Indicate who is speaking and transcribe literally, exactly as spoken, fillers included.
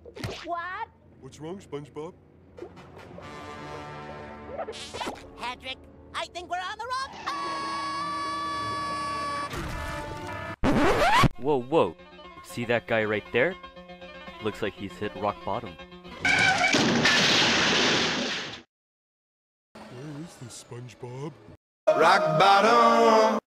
Speaker 1: What?
Speaker 2: What's wrong, SpongeBob?
Speaker 1: Patrick, I think we're on the wrong...
Speaker 3: Whoa, whoa. See that guy right there? Looks like he's hit rock bottom.
Speaker 2: Where is this, SpongeBob?
Speaker 4: Rock bottom.